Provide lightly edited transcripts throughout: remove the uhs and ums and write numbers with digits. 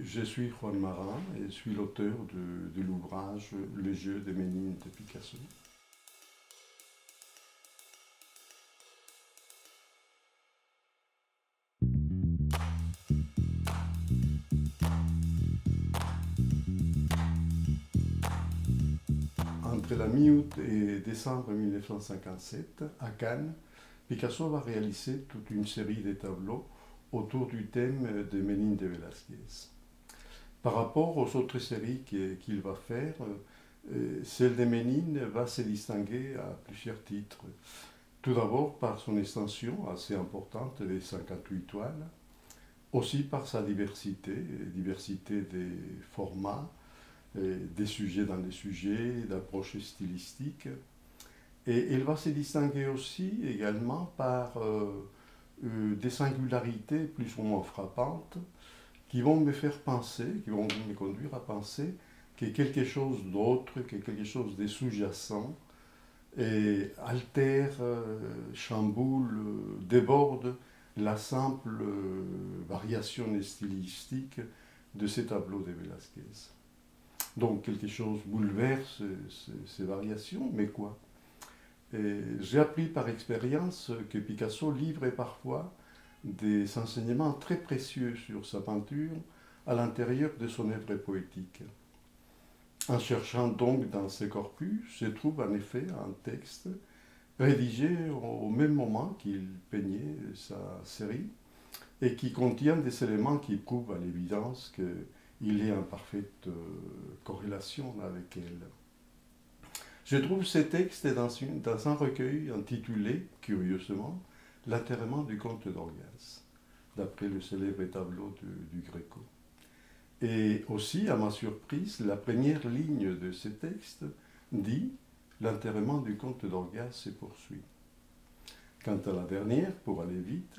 Je suis Juan Marin et je suis l'auteur de l'ouvrage Le jeu des Ménines de Picasso. Entre la mi-août et décembre 1957, à Cannes, Picasso va réaliser toute une série de tableaux autour du thème de Ménine de Velázquez. Par rapport aux autres séries qu'il va faire, celle de Ménine va se distinguer à plusieurs titres. Tout d'abord par son extension assez importante des 58 toiles, aussi par sa diversité des formats, des sujets dans les sujets, d'approches stylistiques. Et il va se distinguer aussi également par des singularités plus ou moins frappantes qui vont me faire penser, qui vont me conduire à penser que quelque chose d'autre, que quelque chose de sous-jacent, et altère, chamboule, déborde la simple variation stylistique de ces tableaux de Velázquez. Donc quelque chose bouleverse ces variations, mais quoi? J'ai appris par expérience que Picasso livrait parfois des enseignements très précieux sur sa peinture à l'intérieur de son œuvre poétique. En cherchant donc dans ses corpus, se trouve en effet un texte rédigé au même moment qu'il peignait sa série et qui contient des éléments qui prouvent à l'évidence qu'il est en parfaite corrélation avec elle. Je trouve ces textes dans un recueil intitulé, curieusement, L'enterrement du comte d'Orgaz, d'après le célèbre tableau du Greco. Et aussi, à ma surprise, la première ligne de ce texte dit « L'enterrement du comte d'Orgaz se poursuit ». Quant à la dernière, pour aller vite,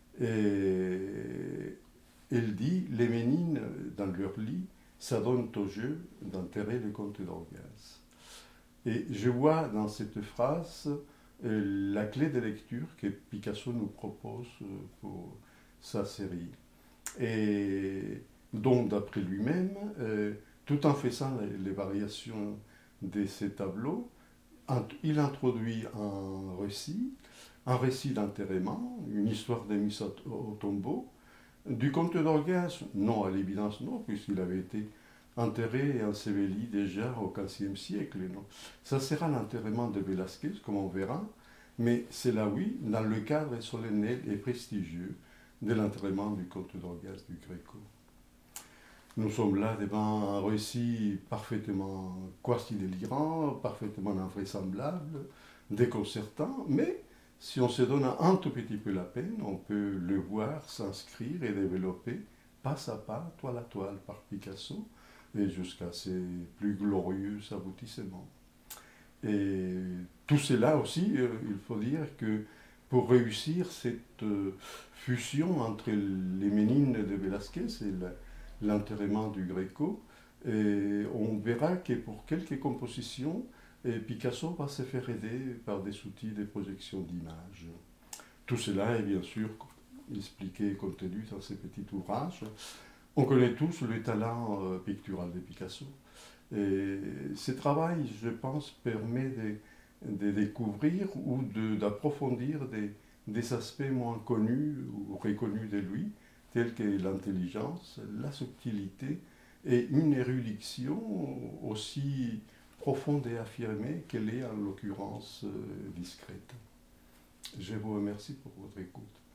elle dit « Les Ménines, dans leur lit, s'adonnent au jeu d'enterrer le comte d'Orgaz ». Et je vois dans cette phrase la clé de lecture que Picasso nous propose pour sa série. Et donc, d'après lui-même, tout en faisant les variations de ces tableaux, il introduit un récit d'enterrement, une histoire de mise au tombeau, du comte d'Orgaz, non, à l'évidence non, puisqu'il avait été enterré et enseveli déjà au XVe siècle. Non. Ça sera l'enterrement de Velázquez, comme on verra, mais c'est là, oui, dans le cadre solennel et prestigieux de l'enterrement du comte d'Orgaz du Greco. Nous sommes là devant un récit parfaitement quasi délirant, parfaitement invraisemblable, déconcertant, mais si on se donne un tout petit peu la peine, on peut le voir s'inscrire et développer pas à pas, toile à toile par Picasso, et jusqu'à ses plus glorieux aboutissements. Et tout cela aussi, il faut dire que pour réussir cette fusion entre les Ménines de Velázquez et l'enterrement du Greco, on verra que pour quelques compositions, Picasso va se faire aider par des outils de projection d'images. Tout cela est bien sûr expliqué et contenu dans ces petits ouvrages. On connaît tous le talent pictural de Picasso. Et ce travail, je pense, permet de découvrir ou d'approfondir des aspects moins connus ou reconnus de lui, tels que l'intelligence, la subtilité et une érudition aussi profonde et affirmée qu'elle est en l'occurrence discrète. Je vous remercie pour votre écoute.